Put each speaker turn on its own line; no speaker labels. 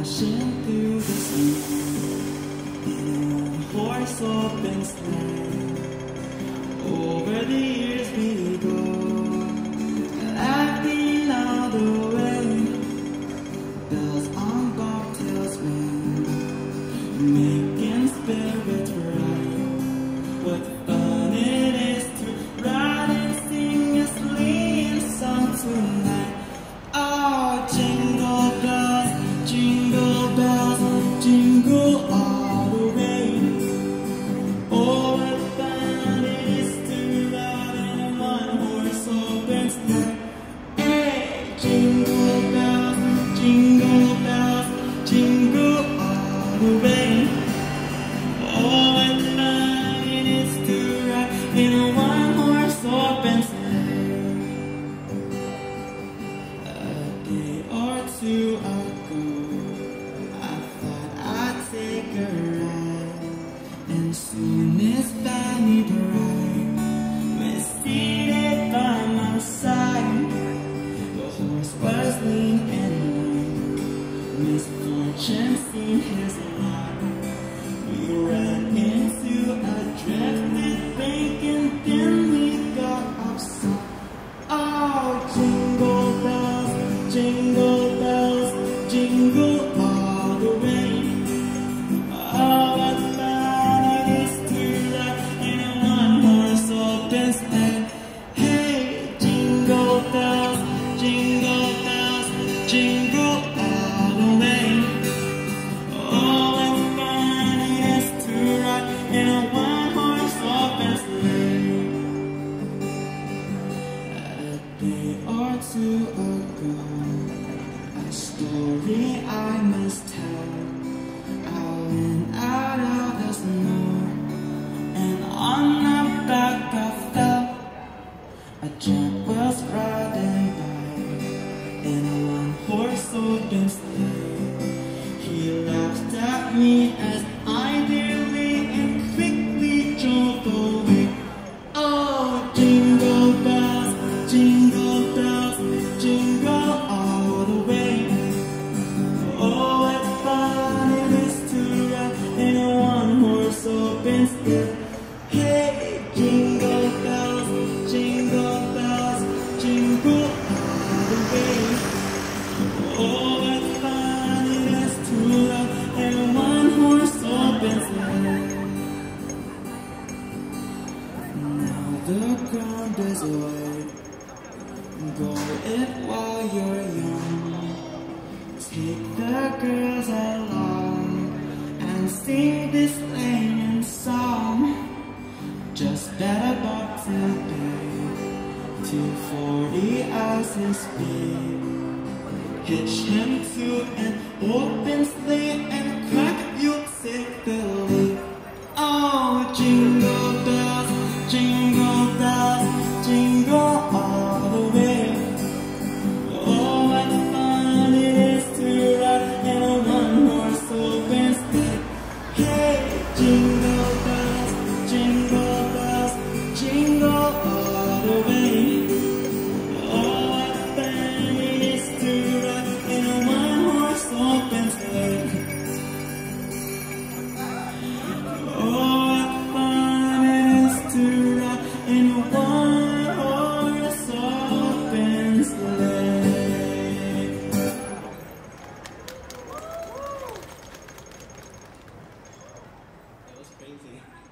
Dashing through the snow in a one-horse open sleigh. Over the years we go, laughing all the way. Bells on bobtails ring, making spirits bright. What fun it is to ride and sing a sleighing song tonight. Oh, jingle bells, jingle all the way. Oh, what fun it is to ride in a one-horse open sleigh. Hey, jingle bells, jingle all the way. Oh, what fun it is to ride in a one-horse open sleigh. A day or two ago, I thought I'd take a ride, and soon Miss Fanny Bright was seated by my side. The horse was lean and lame, misfortune seemed his lot. We ran into a drifted bank and then we got upset. Oh, jingle bells, jingle all the way. Oh, what fun it is to ride in a one-horse open sleigh. Hey, jingle bells, jingle all the way. Oh, what fun it is to ride in a one-horse open sleigh. A day or two ago, a story I must tell. I went out of the snow, and on the back I fell. A gent was riding by in a one-horse open sleigh. He laughed at me as I dearly and quickly drove away. Oh, jingle bells, jingle all the way. Oh, what fun it is to ride in a one-horse open sleigh. Hey, jingle bells, jingle all the way. Oh, what fun it is to ride in a one-horse open sleigh. Now the ground is white. Go it while you're young. Take the girls along and sing this sleighing song. Just bet a buck to pay, 240 as his speed. Hitch him to an open sleigh and crack, you'll take the lead. Oh, jingle bells, jingle all the way. Oh, what fun it is to ride in a one-horse open sleigh. Hey, jingle bells, jingle all the way. Oh, what fun it is to ride in a one-horse open sleigh. Oh, what fun it is to ride in a one-horse open sleigh. That was crazy.